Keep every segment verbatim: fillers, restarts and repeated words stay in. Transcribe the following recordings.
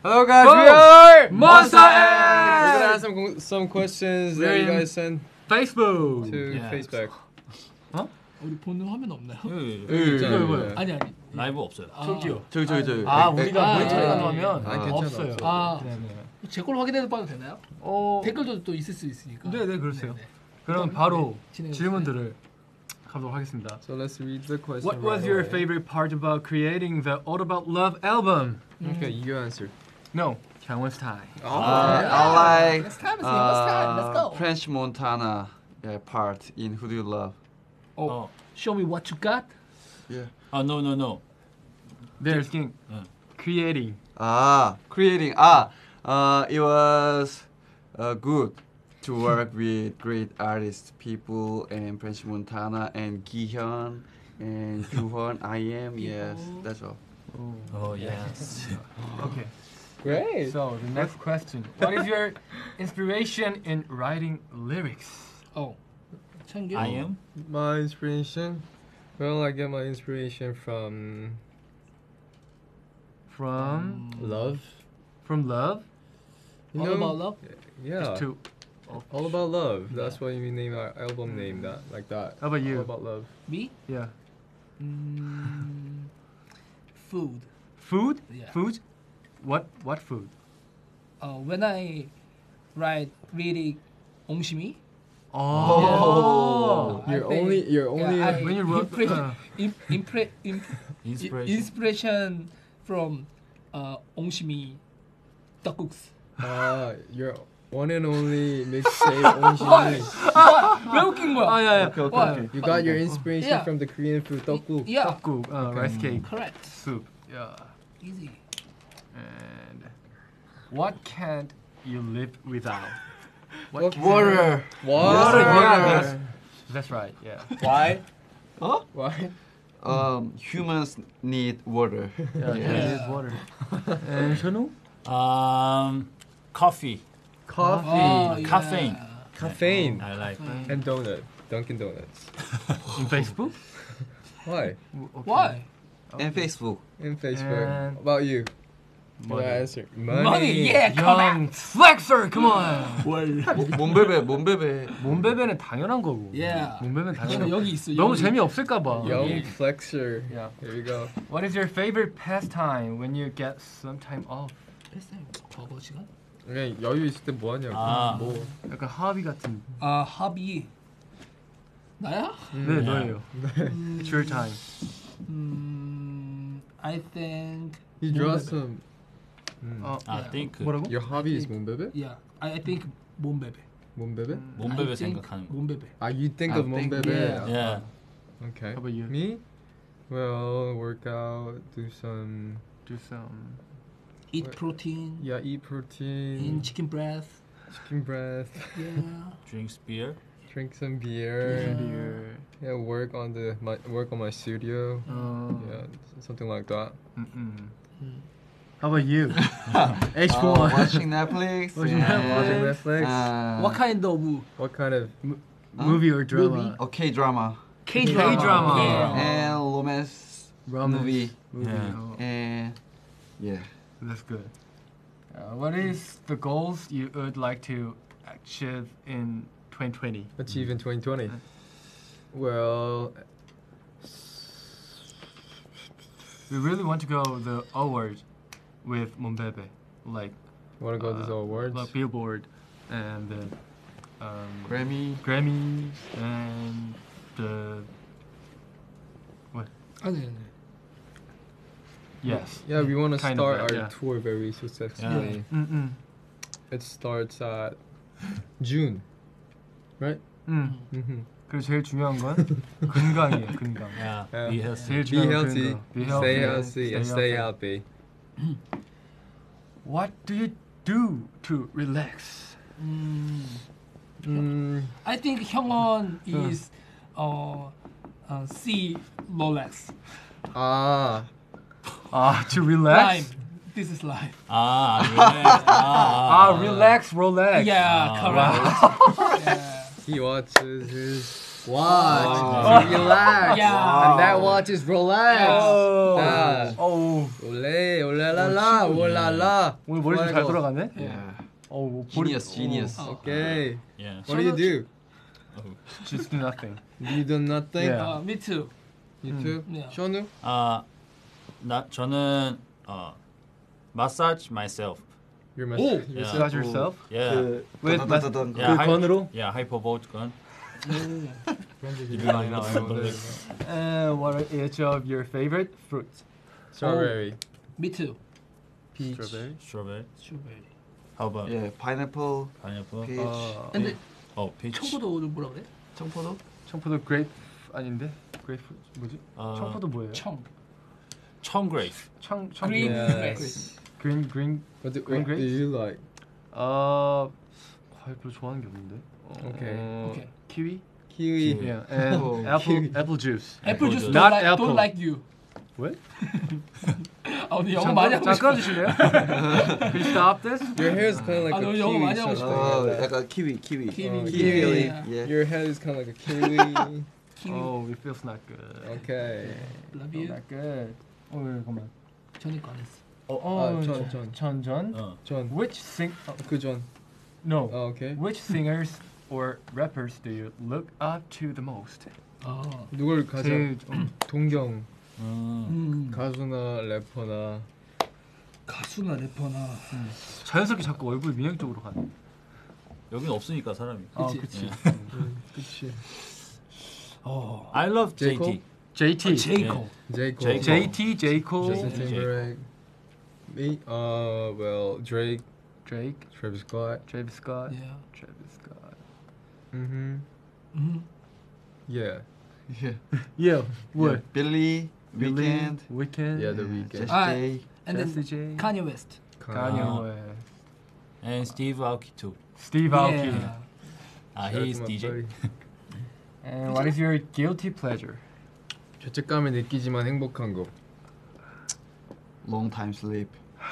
Hello guys, we are Monster X. We're gonna ask some some questions that you guys send Facebook to yeah. Facebook. 어? 우리 보는 화면 없나요? 예, 예. 아니 아니 라이브 없어요. 저기요. 저기 저기 저기. 아 우리가 아, 모니터링 아, 하면 아, 괜찮아, 없어요. 없어. 아, 네네. 제 걸 확인해 봐도 되나요? 어. 댓글도 또 있을 수 있으니까. 네네 그러세요. 네네. 그럼 바로 진행해 질문들을 가도록 하겠습니다. So let's read the question. What was right your away. favorite part about creating the All About Love album? Okay, you answer. No, Kyungwon's time. Oh, I like Let's time, let's time. Let's uh, go. French Montana yeah, part in Who Do You Love? Oh, 어. show me what you got. Yeah. 아, no, no, no. They're asking 응. creating. Ah, creating. Ah, uh, it was uh, good to work with great artists, people, and French Montana and Gihyun and Juhon. I am. Yes, that's all. Oh, yes. Okay. great. So the next question: what is your inspiration in writing lyrics? Oh, 창규. I am. My inspiration. Well, I get my inspiration from From love. from love. You All know? about love. Yeah. Just to. All about love. That's why we name our album name that like that. How about you? All about love. Me? Yeah. Mm, food. Food. Yeah. Food. What what food? Uh, when I write really 옹심이. Oh. I You're think- only. You're only. Yeah, I when you wrote- impre- uh. im- impre- imp- Inspiration. inspiration from uh, 옹심이 떡국수. Ah, you're one and only mixtape 옹심이. 왜 웃긴 거야? Oh yeah. Okay, okay, What? okay. You got your inspiration Yeah. from the Korean food 떡국. Yeah, 떡국, uh, rice cake, correct. soup. Yeah. Easy. And what can't you live without? What? Water. Water. Yeah, that's, that's right. Yeah. Why? Huh? Why? Um, humans need water. Yeah. Yeah. water. And Shonu? Um, coffee. Coffee. Oh, yeah. Caffeine. Caffeine. I like. And donut. Dunkin' Donuts. In Facebook? Why? Why? And Facebook. In Facebook. And- How about you? What Money. answer? Money. Yeah, come on. Young flexer, come on. 몸베베, 몸베베. 몸베베는 당연한 거고. Yeah. 몸베베는 여기, 당연한 거고. 여기 있어. 너무 여기. 재미없을까 봐. Young flexer. Yeah. Here we go. What is your favorite pastime when you get some time off? 저거 시간? 그냥 여유 있을 때 뭐 하냐고. 아. 뭐. 약간 하비 같은. 아 합의. 나야? 네, 너예요. It's your time. 음, I think. You draw some. 어, I Yeah. think 뭐라고? Your hobby is 몸베베? Yeah, I, I think 몸베베. 몸베베? 몸베베 I think 생각하는 거. 몸베베. Ah, you think I of think- 몸베베. Yeah. Yeah. Okay. How about you? Me? Well, work out, do some. Do some. Eat What? protein. Yeah, eat protein. In chicken breast. chicken breast. Yeah. Drinks beer. Drink some beer. Yeah. Beer. Yeah, work on the my work on my studio. 어. Yeah, something like that. 음. 음. How about you? H Uh, one. watching Netflix. Watching and, Watching Netflix. Uh, What kind of What kind of? Movie or drama? Okay, drama. K-drama? K-drama. Yeah. And romance Romance. movie. Movie. Yeah. Oh, And yeah. that's good. Uh, what is the goals you would like to achieve in twenty twenty? Achieve in twenty twenty. Well, We really want to go the award with Mombebe, like want to go to uh, the awards. like Billboard, and the um, Grammy. Grammys, and the what? 아니 아니. Yes. Yeah, we want to Kind of start that, our yeah. tour very successfully. Mm-mm. It starts at June, right? 음. Mm-hmm. 그리고 제일 중요한 건 건강이에요. 건강. Yeah. Yeah. Be healthy. 제일 Be 중요한 건 healthy, 건강. Be stay healthy, healthy, and stay healthy. What do you do to relax? 음, Mm, I think 형원 is uh, uh, C Rolex. ah, 아, to Lime. relax? This is lime. 아, relax. 아, 아, relax, relax. Yeah, Ah, correct. Yeah. he watches his watch. Relax. Yeah. And that watch is Rolex. Oh. Ah. 어우, 올레 올라라라 올라라. 오늘 머리 좀 잘 Fuego. 돌아가네. Yeah. 어우, Genius, genius. Okay. Yeah. What do you do? Just nothing. You do nothing. Yeah. Uh, me too. You too. Yeah. 션우? 아, 나 저는 어, massage myself. You're my. Oh. you're Massage yourself. Yeah. 그, with mas- 따다다단. 그 Yeah, hy- 건으로. Yeah, hypervolt gun. I know. And what are each of your favorite fruits? Strawberry. Me too. Peach. Strawberry. Strawberry. Strawberry. How about Yeah, pineapple, pineapple? peach. 어, 근데 Oh, peach. 청포도를 뭐라 그래? 청포도? 청포도 grape 아닌데? grape 뭐지? 어, 청포도 뭐예요? 청. 청grape. 청 청. Green Yes. grape. green green. What do, Green what do grapes? you like? 어, 과일 별로 좋아하는 게 없는데. Okay. 어, Okay. kiwi. Kiwi. Kiwi. Yeah, and Oh, apple kiwi. apple juice. 애플 Apple 주스 juice. don't Not like, apple. don't like you. 왜? 아 오늘 영어 많이 하고 잠깐 싶어. 주실래요? Can you stop this? Your hair is kind of like 아, a 너 영어 kiwi. 많이 하고 something 싶어. Oh, like that. 약간 kiwi, kiwi. Kiwi. Oh, kiwi. Yeah. Yeah. Your head is kind of like a kiwi. 키위. Oh, it feels not good. Okay. Love Feels you. not good. 어, 잠깐만. 전이 거 안 했어. 어, 아, 전, 전. 전, 전. 어. John. Which sing? 어, 그 전. no. Oh, okay. Which singers or rappers do you look up to the most? 아. 누굴 가장 제일 좀 동경 음. 음. 가수나 래퍼나 가수나 래퍼나. 자연스럽게 자꾸 얼굴 민영 쪽으로 가네. 여긴 없으니까 사람이. 아, 그치. 그치. 그치. 어. I love J. J Cole? T. 제이티. 제이코. J. Cole. J. Cole. 제이티, J. Cole, Justin J. Timberlake. Me? Uh, well, Drake, Drake, Travis Scott. Travis Scott, Yeah. Travis Scott. Mm-hmm. 음. Yeah. Yeah. Yeah, what? Billy, Weeknd, Weekend. Yeah, The Weeknd. Jessie Ah, J. And Jessie then J. Kanye West. Kanye Ah. West. And Steve Aoki too. Steve Aoki. Yeah. Ah, Shout he out is to my D J. buddy. And what is your guilty pleasure? 죄책감을 느끼지만 행복한 거. Long time sleep.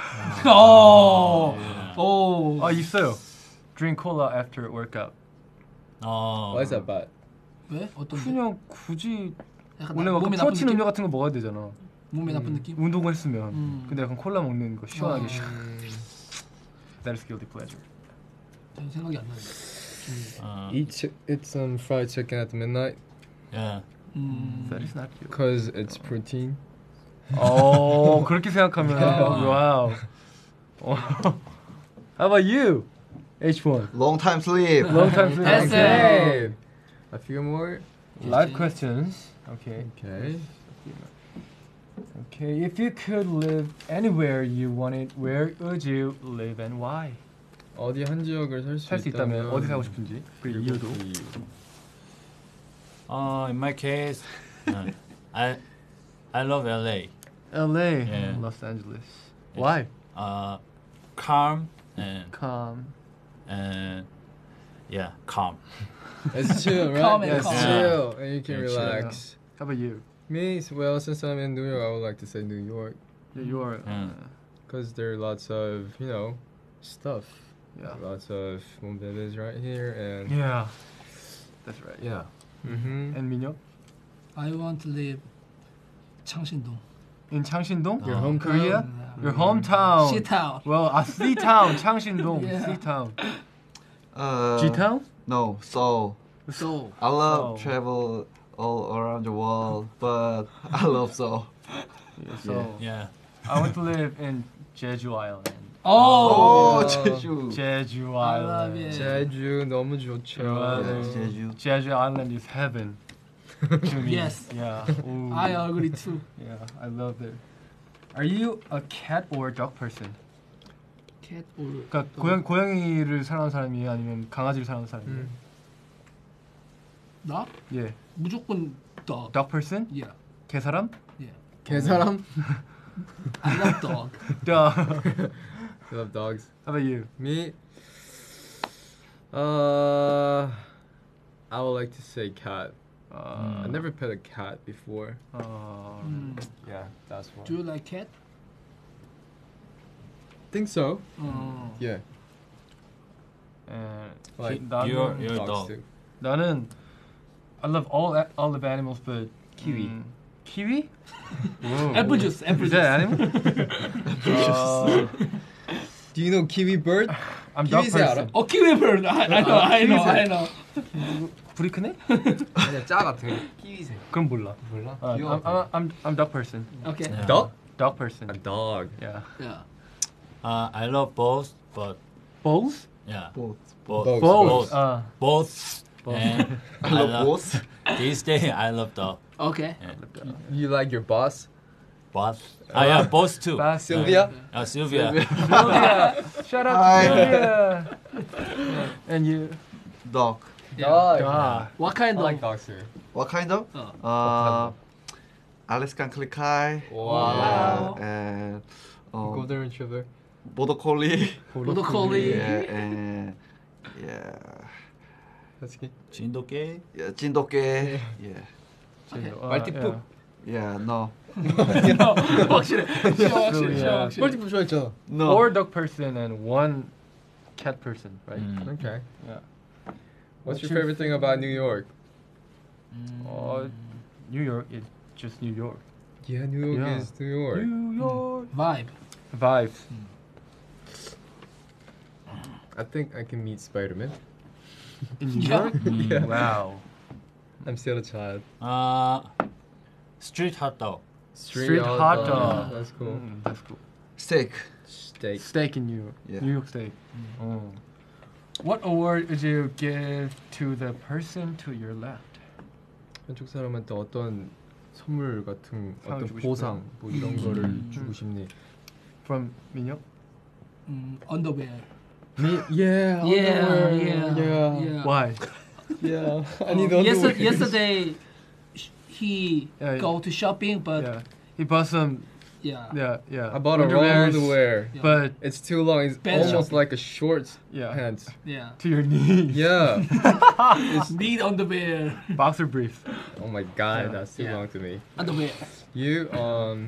오. Yeah. 오. 아 있어요. Drink cola after workout. 어. Why is that bad? 왜? 어떤 게? 그냥 굳이 약간 원래 나- 막 몸에 나쁜 프로틴 느낌? 음료 같은 거 먹어야 되잖아. 몸에 나쁜 음. 느낌? 운동을 했으면. 음. 근데 약간 콜라 먹는 거 시원하게. 어. 슉. That is guilty pleasure. 전 생각이 안 나는데. 어. Eat chi- eat some fried chicken at midnight Yeah. 음. That is not guilty. because it's protein. 어 그렇게 생각하면 아. 와우. 어. How about you? H one. Long time sleep. Long time sleep. That's Okay. Okay. A few more. Live questions. Okay. Okay. Okay. If you could live anywhere you wanted, where would you live and why? 어디 한 지역을 살 수 살 수 있다면 어디 살고 싶은지 그 이유도. 그 이유. Uh, in my case, uh, I I love L A. L A. Yeah. Los Angeles. Why? Uh, calm and Calm. and yeah, calm. It's chill, right? Calm and It's calm. chill, and you can Yeah, chill. relax. How about you? Me, well, since I'm in New York, I would like to say New York Yeah, you are. Yeah. because there are lots of, you know, stuff. Yeah. Lots of movies right here, and Yeah. That's right. yeah. Mm-hmm. And Minyo? I want to live 창신동. In Changshin-dong? Your Uh, hometown. Korea? Yeah. Your hometown. Shitown. Well, a C town, Changshin-dong, Yeah. C town. Uh, G town? No, Seoul. So. I love Seoul. travel all around the world, but I love Seoul. So Yeah. I want to live in Jeju Island. Oh. Oh, Jeju. Jeju I love Island. it. 제주 너무 좋죠. 맞아요. Jeju. Jeju Island is heaven. To me. Yes. Yeah. Ooh. I agree too. Yeah, I love it. Are you a cat or dog person? Cat or 그러니까 고양 고양이를 사랑하는 사람이에요, 아니면 강아지를 사랑하는 사람이에요? 음. 나? 예. 무조건 dog. Dog person? Yeah. 개 사람? Yeah. 개사람? I love dog. Dog. I love dogs. How about you? Me, uh, I would like to say cat. Uh, I never pet a cat before. Uh, 음. Yeah, that's one. Do you like cat? think so. 어. Yeah. and Like 나는 You're- you're a dogs dog. too. 나는 I love all a- all of animals, but Kiwi. mm, kiwi. Apple juice. Apple Is juice. that animal? uh, Do you know kiwi bird? I'm dog 키위새 person. 알아? Oh, kiwi bird. I, I know. I know. I know. 불이 크네? 그냥 짜 같은 거. 키위새. 그럼 몰라. 몰라? Uh, I'm, I'm I'm I'm dog person. Okay. Yeah. Dog? Dog person. A dog. Yeah. Yeah. Uh, I love both, but Both? yeah, Both. both, Both. both, Uh, both. And I love both. These days, I love dog. Okay. Yeah. You like your boss? Both. Ah, yeah, both too. Bas- Sylvia? Uh, Sylvia. Sylvia. Shout out Hi. to Sylvia. And you? Dog. Dog. Dog. What kind I of? like dogs too. What kind of? Oh. Uh, Alaskan Klikai. Wow. And um, Golden Retriever. Border Collie. Border Collie. Yeah, and yeah, Husky. 진돗개. yeah, 진돗개. Yeah, Okay. Uh, 말티푸. yeah, no, 확실해. 싫어, 확실해. Yeah. 싫어, 확실해. 멀티푸 좋아했잖아. yeah. no. Four dog person and one cat person, right? Mm. Okay. Yeah. What's your favorite thing about New York? Uh, New York is just New York. Yeah, New York Yeah. is New York. New York. Vibe. Vibes. I think I can meet Spider-Man. In New Yeah. York? Mm. Wow. I'm still a child. Uh, street hot dog. Street hot dog. dog. That's cool. Mm, that's cool. Steak. Steak. Steak in New York. Yeah. New York steak. Oh. What award would you give to the person to your left? 한쪽 사람한테 어떤 선물 같은 상을 어떤 주고 보상 뭐 이런 거를 음. 주고 싶니? From 민혁? 음, underwear. Me? Yeah. Yeah, underwear. yeah, Yeah. yeah. Why? Yeah. I Uh, need yes- underwear. yesterday, sh- he Yeah, go to shopping, but yeah. He bought some. yeah, Yeah, yeah. I bought a wrong Underwears, underwear. Yeah. But It's too long. It's Pants almost shopping. like a shorts yeah, pants. yeah. to your knees. Yeah. It's need underwear. Boxer briefs. Oh my god, Yeah. that's too Yeah. long to me. Underwear. You um.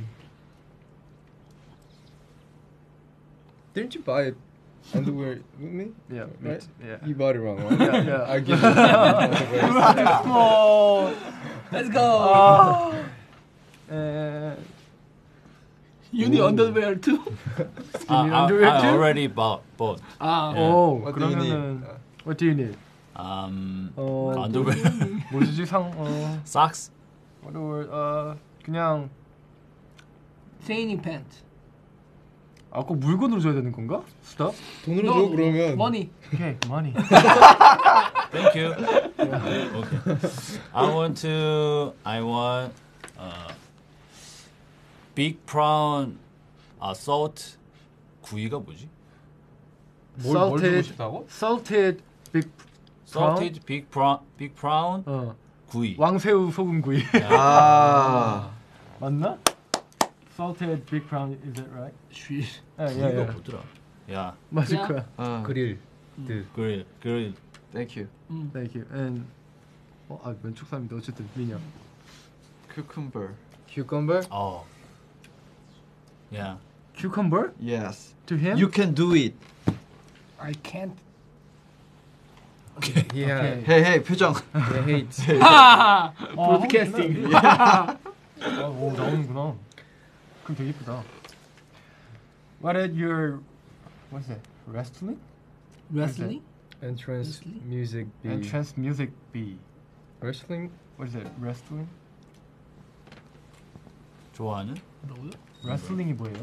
Didn't you buy underwear with me? Yeah, me Right? too, yeah. You bought it wrong one. Yeah, yeah. I'll give you underwear. Oh. Let's go. Oh. And You need underwear too. Uh, need I, underwear I too? already bought both. 아, Yeah. oh, What do you need? 그러면은 what do you need? Um, 어, underwear, 뭐 주지 상? 어, socks. what the word? 어, 그냥 training pant. 아, 꼭 물건으로 줘야 되는 건가? Stuff? 돈으로 No, 줘 그러면. money. Okay, money. Thank you. Okay. I want to. I want. Uh, big prawn. Uh, salt. 구이가 뭐지? 뭘, 뭘 주고 Salted. 싶다고? Salted big Salted big prawn. Big prawn. 어, 구이. 왕새우 소금구이. Ah. 맞나? Salted big prawn, is that right? Shit. 예, 구이가 예, 예. 뭐더라? 야, 맞을 Yeah. 거야. Uh, 그릴. 드. 그릴, 그릴. thank you. 음. Thank you. And 어, 아, 왼쪽 사람인데 어쨌든 민혁. Cucumber. Cucumber? 어. Yeah. Cucumber Yes. to him? You can do it. I can't. He had. Okay. Hey, hey, 표정. He hates. 하! 어, 브로드캐스팅. 아, 오, 나오는구나. 그럼 되게 이쁘다. What is your what's that? Wrestling? Wrestling? Entrance Wrestling? music B. Entrance music B. Wrestling? What is it? Wrestling? 좋아하는? 뭐라고요? Wrestling이 뭐예요?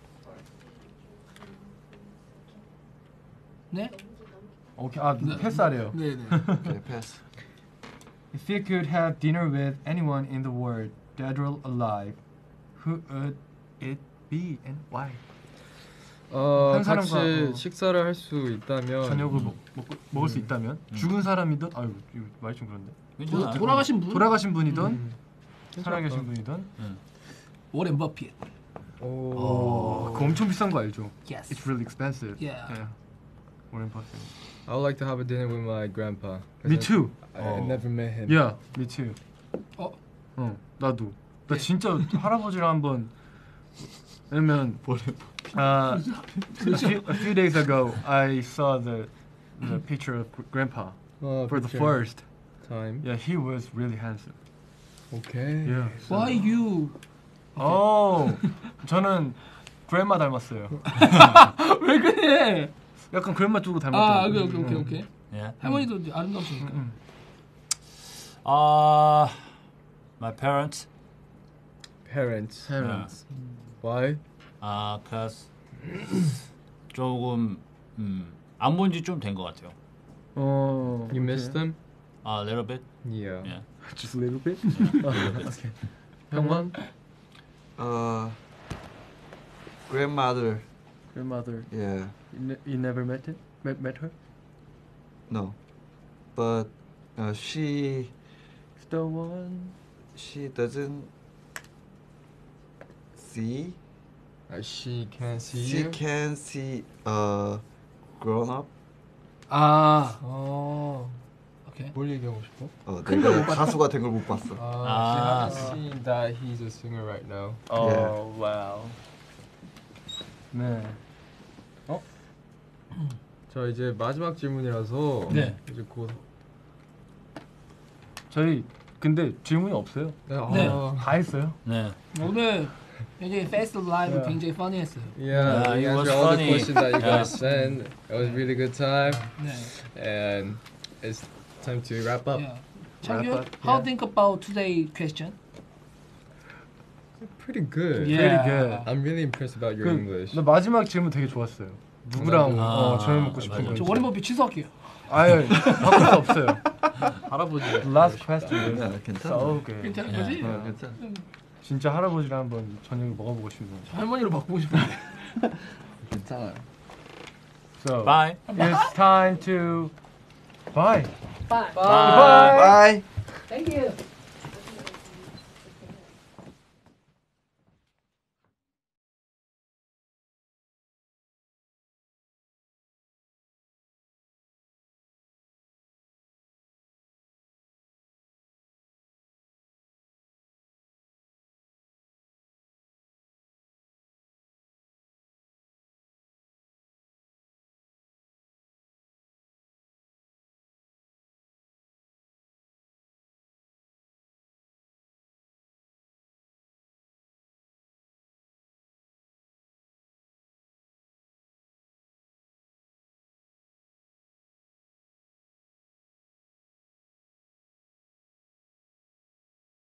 네? 오케이. 아, 네. 패스하래요. 네, 네. Okay, pass. If you could have dinner with anyone in the world, dead or alive, who would it be and why? 어, 한 같이 사람과, 어, 식사를 할 수 있다면 저녁을 먹, 먹, 먹을 수 음. 있다면 음. 죽은 사람이든 아유 이거 말이 좀 그런데 괜찮아. 도, 돌아가신 분? 돌아가신 분이든 음. 살아계신 분이든 응. 워렌 버핏. 오. 어, 그거 엄청 비싼 거 알죠? Yes. It's really expensive. Yeah. Warren Buffett. I would like to have a dinner with my grandpa. Me too. I, I Oh. never met him. Yeah, me too. 어? 어, 나도. 나 예. 진짜 할아버지랑 한번 왜냐면 uh, a, few, a few days ago I saw the the picture of grandpa 어, for the picture. first. time. Yeah, he was really handsome. Okay. Yeah. Why you? 어, 저는 grandma 닮았어요. 왜 그래? 약간 grandma 쪽으로 닮았더라고요. 아, 오케이 오케이 오케이 오케이. Yeah. 할머니도 아름다우시니까. 음. Uh, my parents. Parents. Parents. Why? Uh, cause 조금 음, 안 본 지 좀 된 것 같아요. 어. You miss them? A little bit. Yeah. Yeah. Just a little bit. Okay. 형만? Uh, grandmother. Grandmother. Yeah. You, ne- you never met it? Met, met her? No. But uh, she It's the one. she doesn't see. Uh, she can't see She you? can see uh grown up. 아. 어. 오케이. 뭘 얘기하고 싶어? 어, 내가 가수가 된 걸 못 봤어. 아, 아. she hasn't seen that he's a singer right now. Oh, wow. 네. 저 이제 마지막 질문이라서 네. 이제 곧. 저희 근데 질문이 없어요. 네. 네. 아. 다 했어요. 네. 오늘 굉장히 페이스 라이브 Yeah. 굉장히 funny했어요. Yeah, Yeah, we it was answered all the funny. questions that you Yeah. guys sent. It was a really good time, 네. and it's time to wrap up. Yeah. 창규, up, how yeah. think about today question? Pretty good. Yeah. Pretty good. I'm really impressed about your 그, English. 나 마지막 질문 되게 좋았어요. 누구랑 나도. 어, 아, 저녁 먹고 싶은 맞아. 거. 저 원래법이 취소할게요. 아유, 바꿀 수 없어요. 할아버지. Last question. 야, 괜찮아. So good. 괜찮은 Yeah. 거지? 어, 괜찮아. 진짜 할아버지랑 한번 저녁을 먹어보고 싶네요. 할머니로 바꾸고 싶은데. 괜찮아. So Bye. it's time to bye. Bye. Bye. Bye. Thank you.